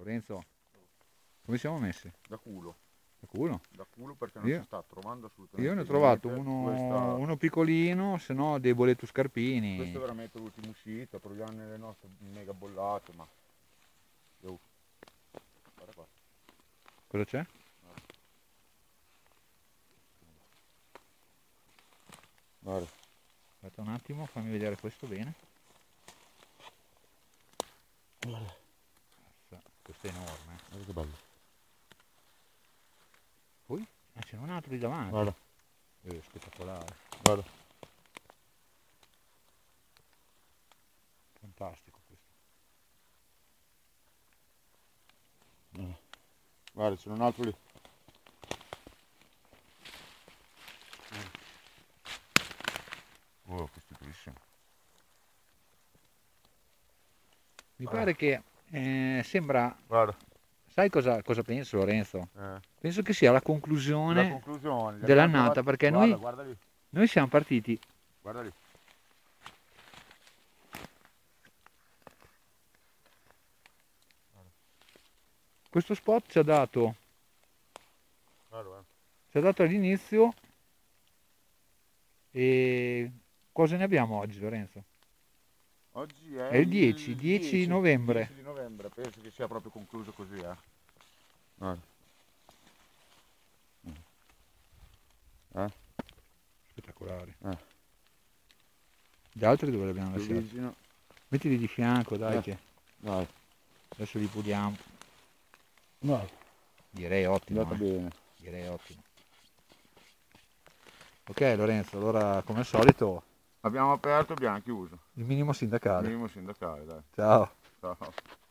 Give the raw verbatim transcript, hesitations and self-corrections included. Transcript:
Lorenzo, come siamo messi? Da culo. Da culo? Da culo perché non Io, si sta trovando assolutamente io ne ho trovato niente. uno, Questa, uno piccolino, se no dei boleto scarpini. questa è veramente l'ultima uscita, proviamo nelle nostre mega bollate, ma... Oh. Guarda qua. Cosa c'è? Guarda. Aspetta un attimo, fammi vedere questo bene. Guarda. Questo è enorme. Guarda che bello. Poi? Ah, c'è un altro lì davanti. Guarda. Eh, spettacolare. Guarda. Fantastico questo. Guarda, c'è un altro lì. Oh, questo è bellissimo. Mi Guarda. pare che eh, sembra... Guarda. Sai cosa, cosa penso, Lorenzo? Eh. Penso che sia la conclusione, La conclusione dell'annata, perché guarda, noi, guarda lì. noi siamo partiti. Guarda lì. Questo spot ci ha dato, Guarda, eh. ci ha dato all'inizio, e cosa ne abbiamo oggi, Lorenzo? Oggi è, È il dieci, dieci novembre. dieci di novembre, penso che sia proprio concluso così, eh. Guarda. Eh? Spettacolari. Eh. Gli altri dove li abbiamo Più lasciati? vicino. Mettili di fianco, dai, Eh. che Dai. adesso li puliamo. Dai. Direi È ottimo. andata Eh. bene. Direi ottimo. Ok Lorenzo, allora come al solito Abbiamo aperto e abbiamo chiuso. il minimo sindacale. Minimo sindacale, dai. Ciao. Ciao.